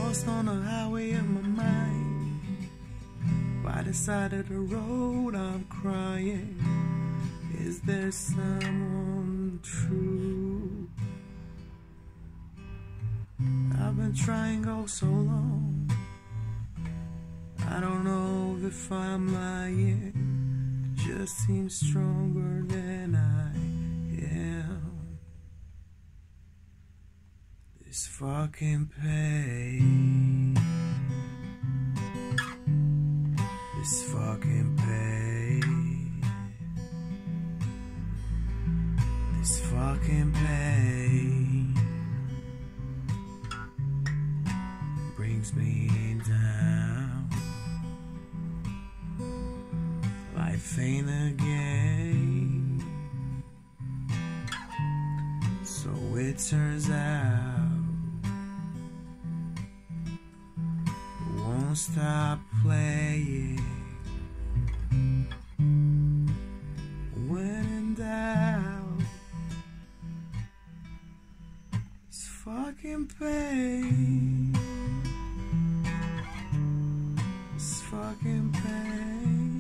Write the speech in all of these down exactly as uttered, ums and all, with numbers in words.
lost on the highway of my mind. By the side of the road I'm crying. Is there someone true? I've been trying oh so long. I don't know if I'm lying. It just seems stronger than I am. This fucking pain. This fucking pain. This fucking pain brings me down. Life ain't a game, so it turns out. Won't stop playing. When in doubt, it's fucking pain. It's fucking pain.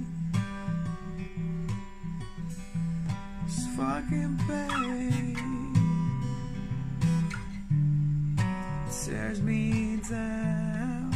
It's fucking pain. It tears me down.